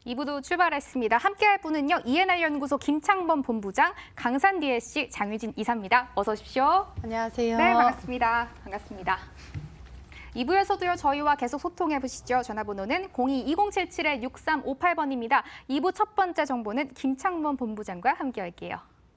2부도 출발했습니다. 함께할 분은요. ENR 연구소 김창범 본부장, 강산 DSC 장유진 이사입니다. 어서 오십시오. 안녕하세요. 네, 반갑습니다. 반갑습니다. 2부에서도요. 저희와 계속 소통해 보시죠. 전화번호는 02-2077-6358번입니다. 2부 첫 번째 정보는 김창범 본부장과 함께할게요.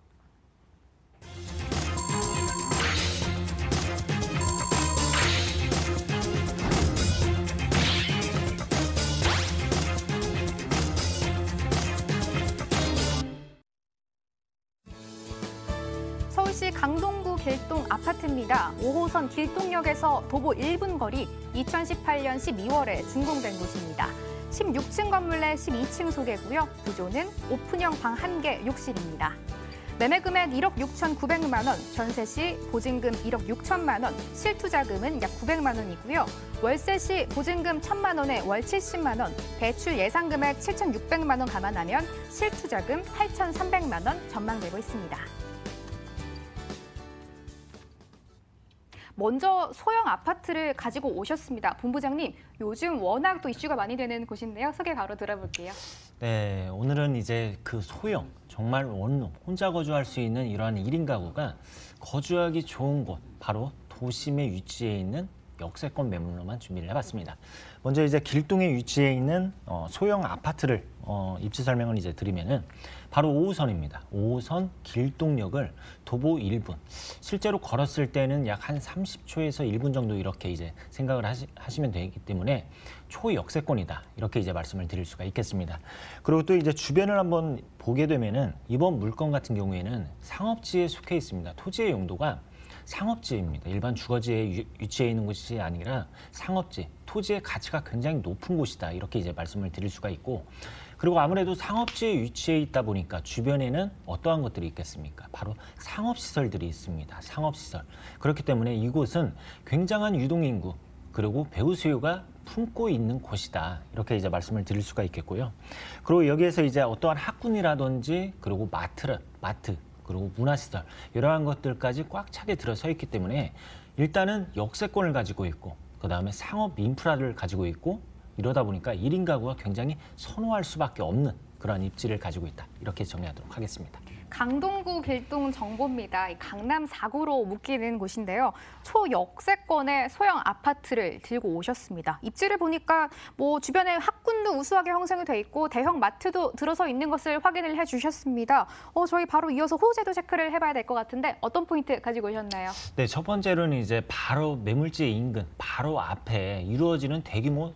서울시 강동구 길동 아파트입니다. 5호선 길동역에서 도보 1분 거리 2018년 12월에 준공된 곳입니다. 16층 건물 내 12층 소개고요. 구조는 오픈형 방 1개, 욕실입니다. 매매 금액 1억 6,900만 원, 전세 시 보증금 1억 6천만 원, 실투자금은 약 900만 원이고요. 월세 시 보증금 1,000만 원에 월 70만 원, 대출 예상 금액 7,600만 원 감안하면 실투자금 8,300만 원 전망되고 있습니다. 먼저 소형 아파트를 가지고 오셨습니다. 본부장님, 요즘 워낙 또 이슈가 많이 되는 곳인데요. 소개 바로 들어볼게요. 네, 오늘은 이제 그 소형, 정말 원룸, 혼자 거주할 수 있는 이러한 1인 가구가 거주하기 좋은 곳, 바로 도심에 위치해 있는 역세권 매물로만 준비를 해봤습니다. 먼저 이제 길동에 위치해 있는 소형 아파트를 입지 설명을 이제 드리면은 바로 5호선입니다. 5호선 길동역을 도보 1분. 실제로 걸었을 때는 약 한 30초에서 1분 정도 이렇게 이제 생각을 하시면 되기 때문에 초역세권이다. 이렇게 이제 말씀을 드릴 수가 있겠습니다. 그리고 또 이제 주변을 한번 보게 되면은 이번 물건 같은 경우에는 상업지에 속해 있습니다. 토지의 용도가 상업지입니다. 일반 주거지에 위치해 있는 곳이 아니라 상업지, 토지의 가치가 굉장히 높은 곳이다. 이렇게 이제 말씀을 드릴 수가 있고, 그리고 아무래도 상업지에 위치해 있다 보니까 주변에는 어떠한 것들이 있겠습니까? 바로 상업시설들이 있습니다. 상업시설. 그렇기 때문에 이곳은 굉장한 유동인구, 그리고 배우 수요가 품고 있는 곳이다. 이렇게 이제 말씀을 드릴 수가 있겠고요. 그리고 여기에서 이제 어떠한 학군이라든지, 그리고 마트, 그리고 문화시설, 이러한 것들까지 꽉 차게 들어서 있기 때문에 일단은 역세권을 가지고 있고, 그 다음에 상업 인프라를 가지고 있고, 이러다 보니까 1인 가구가 굉장히 선호할 수밖에 없는 그런 입지를 가지고 있다. 이렇게 정리하도록 하겠습니다. 강동구 길동 정보입니다. 강남 4구로 묶이는 곳인데요. 초역세권의 소형 아파트를 들고 오셨습니다. 입지를 보니까 뭐 주변에 학군도 우수하게 형성이 돼 있고 대형 마트도 들어서 있는 것을 확인을 해주셨습니다. 저희 바로 이어서 호재도 체크를 해봐야 될 것 같은데 어떤 포인트 가지고 오셨나요? 네, 첫 번째로는 이제 바로 매물지 인근, 바로 앞에 이루어지는 대규모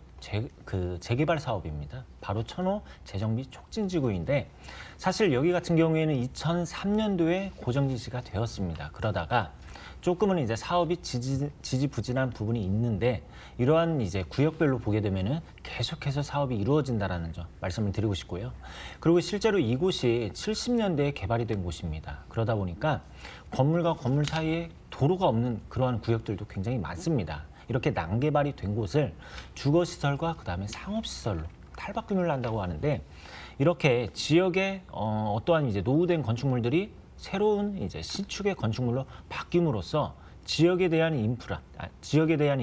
재개발 사업입니다. 바로 천호 재정비 촉진지구인데 사실 여기 같은 경우에는 2003년도에 고정지시가 되었습니다. 그러다가 조금은 이제 사업이 지지부진한 부분이 있는데 이러한 이제 구역별로 보게 되면은 계속해서 사업이 이루어진다라는 점 말씀을 드리고 싶고요. 그리고 실제로 이곳이 70년대에 개발이 된 곳입니다. 그러다 보니까 건물과 건물 사이에 도로가 없는 그러한 구역들도 굉장히 많습니다. 이렇게 난개발이 된 곳을 주거시설과 그다음에 상업시설로 탈바꿈을 한다고 하는데 이렇게 지역의 어떠한 이제 노후된 건축물들이 새로운 이제 신축의 건축물로 바뀜으로써 지역에 대한 인프라, 지역에 대한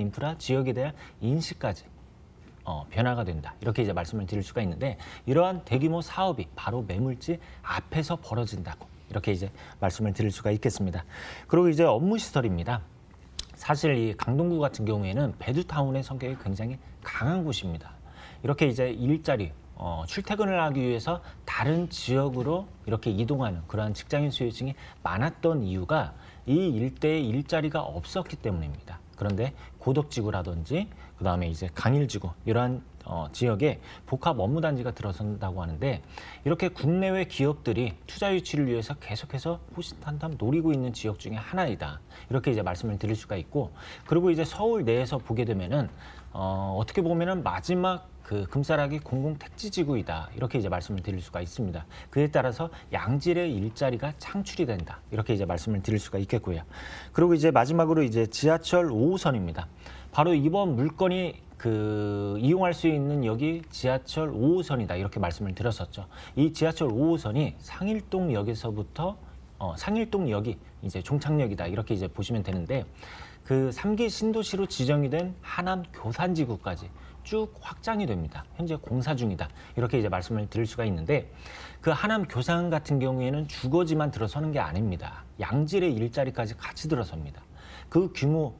인식까지 변화가 된다. 이렇게 이제 말씀을 드릴 수가 있는데 이러한 대규모 사업이 바로 매물지 앞에서 벌어진다고 이렇게 이제 말씀을 드릴 수가 있겠습니다. 그리고 이제 업무시설입니다. 사실 이 강동구 같은 경우에는 베드타운의 성격이 굉장히 강한 곳입니다. 이렇게 이제 일자리, 출퇴근을 하기 위해서 다른 지역으로 이렇게 이동하는 그러한 직장인 수요층이 많았던 이유가 이 일대에 일자리가 없었기 때문입니다. 그런데 고덕지구라든지 그다음에 이제 강일지구 이러한 지역에 복합 업무단지가 들어선다고 하는데 이렇게 국내외 기업들이 투자 유치를 위해서 계속해서 호시탐탐 노리고 있는 지역 중에 하나이다. 이렇게 이제 말씀을 드릴 수가 있고 그리고 이제 서울 내에서 보게 되면은 어떻게 보면은 마지막 그 금싸라기 공공택지지구이다. 이렇게 이제 말씀을 드릴 수가 있습니다. 그에 따라서 양질의 일자리가 창출이 된다. 이렇게 이제 말씀을 드릴 수가 있겠고요. 그리고 이제 마지막으로 이제 지하철 5호선입니다. 바로 이번 물건이 이용할 수 있는 역이 지하철 5호선이다. 이렇게 말씀을 드렸었죠. 이 지하철 5호선이 상일동역에서부터 상일동역이 이제 종착역이다. 이렇게 이제 보시면 되는데 그 3기 신도시로 지정이 된 하남 교산지구까지 쭉 확장이 됩니다. 현재 공사 중이다. 이렇게 이제 말씀을 드릴 수가 있는데 그 하남 교산 같은 경우에는 주거지만 들어서는 게 아닙니다. 양질의 일자리까지 같이 들어섭니다. 그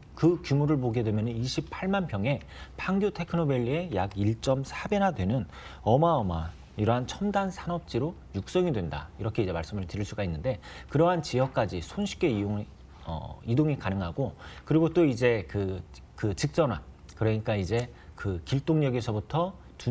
규모를 보게 되면 28만 평에 판교 테크노밸리의 약 1.4배나 되는 어마어마한 이러한 첨단 산업지로 육성이 된다. 이렇게 이제 말씀을 드릴 수가 있는데 그러한 지역까지 손쉽게 이동이 가능하고 그리고 또 이제 그 직전화 그러니까 이제 그 길동역에서부터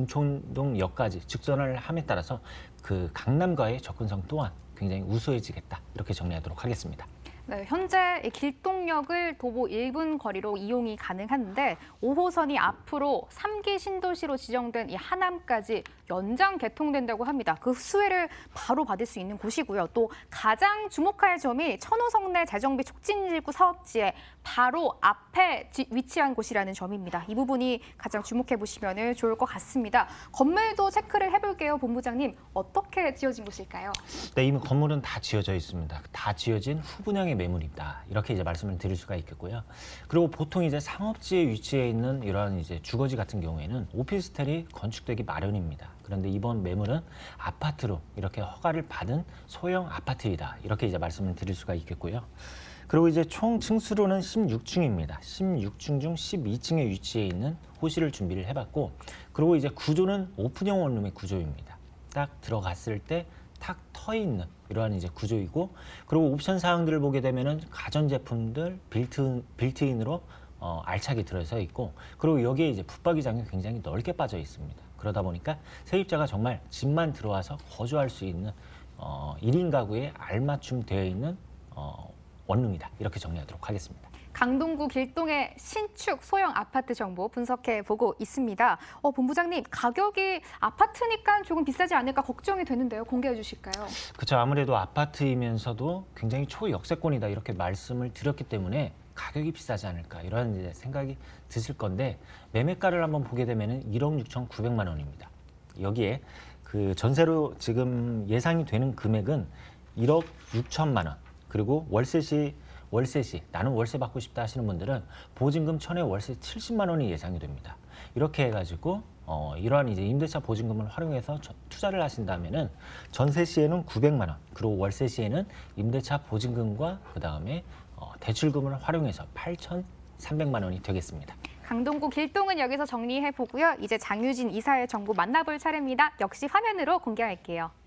둔촌동역까지 직전화를 함에 따라서 그 강남과의 접근성 또한 굉장히 우수해지겠다. 이렇게 정리하도록 하겠습니다. 네, 현재 이 길동역을 도보 1분 거리로 이용이 가능한데 5호선이 앞으로 3기 신도시로 지정된 이 하남까지 연장 개통된다고 합니다. 그 수혜를 바로 받을 수 있는 곳이고요. 또 가장 주목할 점이 천호성 내 재정비 촉진지구 사업지에 바로 앞에 위치한 곳이라는 점입니다. 이 부분이 가장 주목해 보시면 좋을 것 같습니다. 건물도 체크를 해볼게요. 본부장님, 어떻게 지어진 곳일까요? 네, 이미 건물은 다 지어져 있습니다. 다 지어진 후분양의 매물이다. 이렇게 이제 말씀을 드릴 수가 있겠고요. 그리고 보통 이제 상업지에 위치해 있는 이러한 이제 주거지 같은 경우에는 오피스텔이 건축되기 마련입니다. 그런데 이번 매물은 아파트로 이렇게 허가를 받은 소형 아파트이다. 이렇게 이제 말씀을 드릴 수가 있겠고요. 그리고 이제 총 층수로는 16층입니다. 16층 중 12층에 위치해 있는 호실을 준비를 해봤고, 그리고 이제 구조는 오픈형 원룸의 구조입니다. 딱 들어갔을 때 탁 터 있는 이러한 이제 구조이고, 그리고 옵션 사항들을 보게 되면은 가전제품들 빌트인으로 알차게 들어서 있고, 그리고 여기에 이제 붙박이장이 굉장히 넓게 빠져 있습니다. 그러다 보니까 세입자가 정말 집만 들어와서 거주할 수 있는 1인 가구에 알맞춤 되어 있는 원룸이다. 이렇게 정리하도록 하겠습니다. 강동구 길동의 신축 소형 아파트 정보 분석해 보고 있습니다. 본부장님, 가격이 아파트니까 조금 비싸지 않을까 걱정이 되는데요. 공개해 주실까요? 그렇죠. 아무래도 아파트이면서도 굉장히 초역세권이다 이렇게 말씀을 드렸기 때문에 가격이 비싸지 않을까 이런 이제 생각이 드실 건데, 매매가를 한번 보게 되면 1억 6,900만 원입니다. 여기에 그 전세로 지금 예상이 되는 금액은 1억 6천만 원, 그리고 월세 시 나는 월세 받고 싶다 하시는 분들은 보증금 1,000에 월세 70만 원이 예상이 됩니다. 이렇게 해가지고 이러한 이제 임대차 보증금을 활용해서 투자를 하신다면은 전세 시에는 900만 원, 그리고 월세 시에는 임대차 보증금과 그 다음에 대출금을 활용해서 8,300만 원이 되겠습니다. 강동구 길동은 여기서 정리해 보고요. 이제 장유진 이사의 정보 만나볼 차례입니다. 역시 화면으로 공개할게요.